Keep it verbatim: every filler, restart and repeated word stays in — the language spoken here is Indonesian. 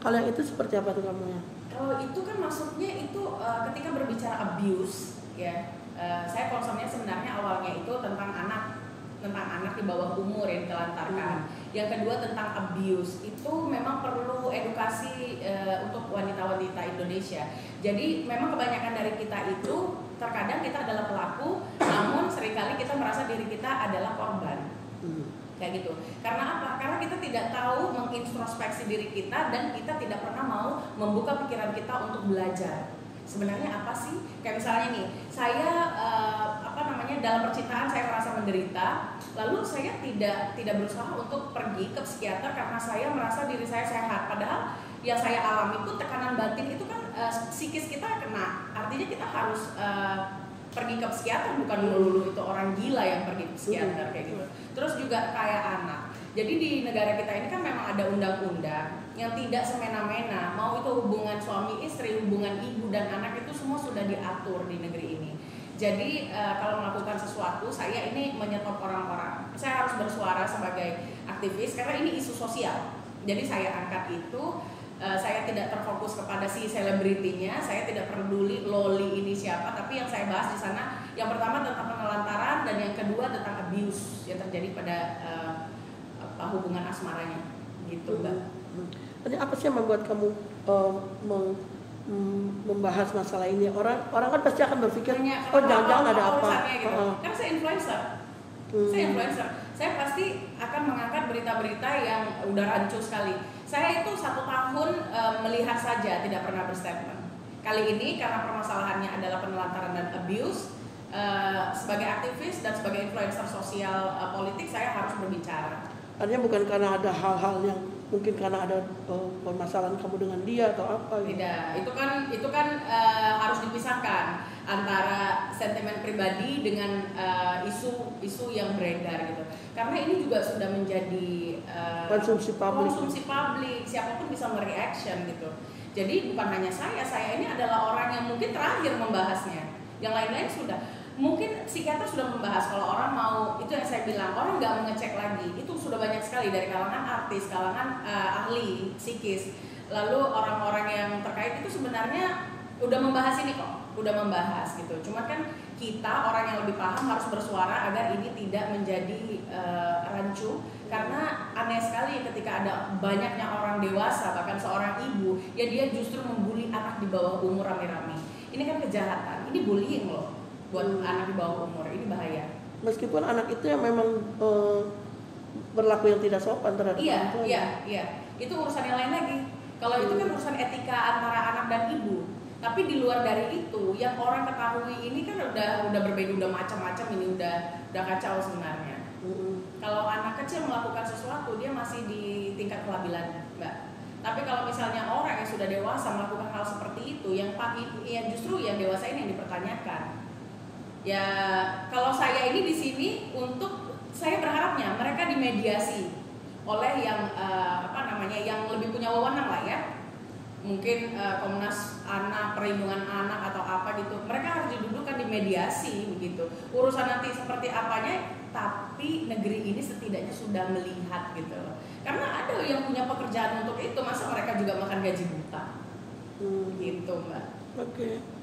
Kalau yang itu seperti apa tuh kamu ya? Kalau itu kan maksudnya itu uh, ketika berbicara abuse ya, uh, saya concernnya sebenarnya awalnya itu tentang anak, tentang anak di bawah umur yang ditelantarkan. Hmm. Yang kedua tentang abuse, itu memang perlu edukasi uh, untuk wanita-wanita Indonesia. Jadi memang kebanyakan dari kita itu terkadang kita adalah pelaku, namun seringkali kita merasa diri kita adalah korban. Hmm. Kayak gitu. Karena apa? Karena kita tidak tahu mengintrospeksi diri kita dan kita tidak pernah mau membuka pikiran kita untuk belajar. Sebenarnya apa sih? Kayak misalnya nih, saya uh, apa namanya dalam percintaan saya merasa menderita, lalu saya tidak tidak berusaha untuk pergi ke psikiater karena saya merasa diri saya sehat. Padahal yang saya alami itu tekanan batin itu kan uh, psikis kita kena. Artinya kita harus uh, pergi ke psikiater, bukan melulu itu orang gila yang pergi ke psikiater kayak gitu. Terus juga kayak anak. Jadi di negara kita ini kan memang ada undang-undang yang tidak semena-mena. Mau itu hubungan suami istri, hubungan ibu dan anak itu semua sudah diatur di negeri ini. Jadi uh, kalau melakukan sesuatu, saya ini menyetop orang-orang. Saya harus bersuara sebagai aktivis karena ini isu sosial. Jadi saya angkat itu. Uh, saya tidak terfokus kepada si selebritinya, saya tidak peduli Loli ini siapa, tapi yang saya bahas di sana yang pertama tentang penelantaran dan yang kedua tentang abuse yang terjadi pada uh, apa, hubungan asmaranya, gitu Mbak. Jadi apa sih yang membuat kamu uh, meng, membahas masalah ini? Orang orang kan pasti akan berpikir, Hanya, oh jangan-jangan ada apa? Gitu. Uh-huh. Karena saya influencer, hmm. saya influencer, saya pasti akan mengangkat berita-berita yang udah rancu sekali. Saya itu satu tahun e, melihat saja, tidak pernah berstatement. Kali ini karena permasalahannya adalah penelantaran dan abuse, e, sebagai aktivis dan sebagai influencer sosial e, politik saya harus berbicara. Artinya bukan karena ada hal-hal yang mungkin karena ada e, permasalahan kamu dengan dia atau apa? Gitu. Tidak, itu kan itu kan e, harus dipisahkan antara sentimen pribadi dengan isu isu yang beredar gitu. Karena ini juga sudah menjadi uh, konsumsi publik. Konsumsi publik, siapapun bisa mereaction gitu. Jadi bukan hanya saya, saya ini adalah orang yang mungkin terakhir membahasnya. Yang lain-lain sudah. Mungkin psikiater sudah membahas, kalau orang mau, itu yang saya bilang, orang nggak mengecek lagi. Itu sudah banyak sekali dari kalangan artis, kalangan uh, ahli psikis. Lalu orang-orang yang terkait itu sebenarnya udah membahas ini kok. Udah membahas gitu. Cuma kan kita orang yang lebih paham harus bersuara agar ini tidak menjadi uh, rancu, karena aneh sekali ketika ada banyaknya orang dewasa bahkan seorang ibu ya dia justru membuli anak di bawah umur rame-rame. Ini kan kejahatan, ini bullying loh buat hmm. anak di bawah umur, ini bahaya. Meskipun anak itu yang memang uh, berlaku yang tidak sopan terhadap iya, orang tua. Iya, iya. Itu urusan yang lain lagi. Kalau hmm. itu kan urusan etika antara anak dan ibu. Tapi di luar dari itu, yang orang ketahui ini kan udah udah berbeda, udah macam-macam, ini udah udah kacau sebenarnya. Mm-hmm. Kalau anak kecil melakukan sesuatu, dia masih di tingkat kelabilan, Mbak. Tapi kalau misalnya orang yang sudah dewasa melakukan hal seperti itu, yang ya justru yang dewasa ini yang dipertanyakan. Ya kalau saya ini di sini untuk saya berharapnya mereka dimediasi oleh yang uh, apa namanya, yang lebih punya wewenang lah ya. Mungkin uh, Komnas Anak, Perlindungan Anak atau apa gitu, mereka harus didudukkan di mediasi begitu. Urusan nanti seperti apanya, tapi negeri ini setidaknya sudah melihat gitu. Karena ada yang punya pekerjaan untuk itu, masa mereka juga makan gaji buta, hmm. gitu Mbak. Oke. Okay.